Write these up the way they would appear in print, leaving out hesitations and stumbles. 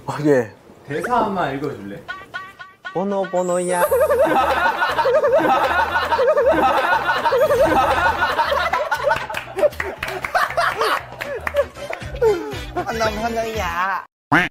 예. 대사 한번 읽어줄래? 번호야. 번호야.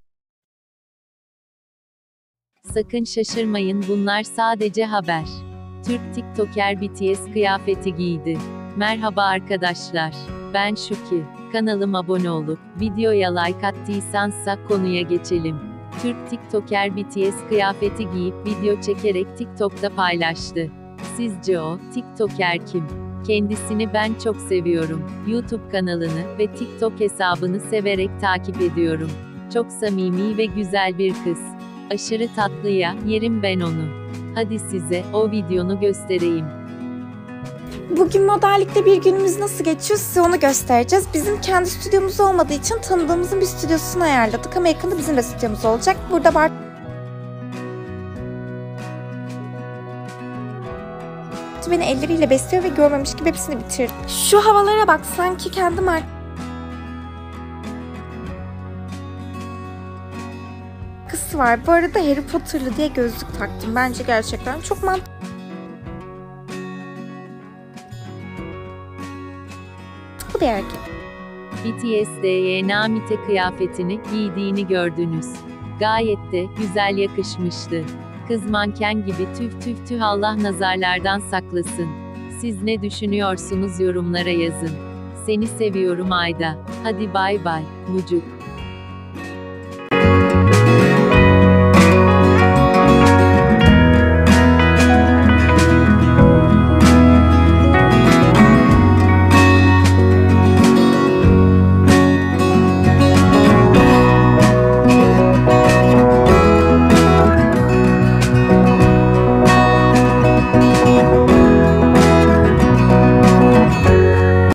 Sakın şaşırmayın, bunlar sadece haber. Türk TikToker BTS kıyafeti giydi. Merhaba arkadaşlar. Ben Şuki. Kanalıma abone olup videoya like attıysansa konuya geçelim. Türk TikToker BTS kıyafeti giyip video çekerek TikTok'ta paylaştı. Sizce o TikToker kim? Kendisini ben çok seviyorum. YouTube kanalını ve TikTok hesabını severek takip ediyorum. Çok samimi ve güzel bir kız. Aşırı tatlı ya, yerim ben onu. Hadi size o videonu göstereyim. Bugün modellikte bir günümüz nasıl geçiyor size onu göstereceğiz. Bizim kendi stüdyomuz olmadığı için tanıdığımızın bir stüdyosunu ayarladık ama yakında bizim de stüdyomuz olacak. Burada Bartu beni elleriyle besliyor ve görmemiş gibi hepsini bitirdi. Şu havalara bak, sanki kendi markası var. Bu arada Harry Potter'lı diye gözlük taktım. Bence gerçekten çok mantıklı bir erkek. BTS'de Namite kıyafetini giydiğini gördünüz. Gayet de güzel yakışmıştı. Kız manken gibi tüh Allah nazarlardan saklasın. Siz ne düşünüyorsunuz yorumlara yazın. Seni seviyorum Ayda. Hadi bay bay, mucuk.